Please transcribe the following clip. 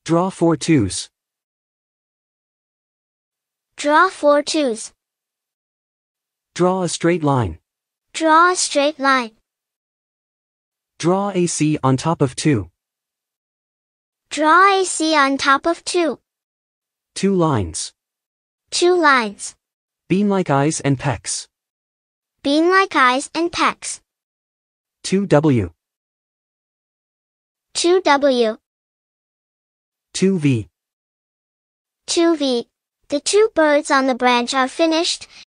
Draw 4 twos. Draw 4 twos. Draw a straight line. Draw a straight line. Draw AC on top of 2. Draw AC on top of 2. 2 lines. 2 lines. Bean like eyes and pecs. Bean like eyes and pecs. 2W. 2W. 2V. 2V. The 2 birds on the branch are finished.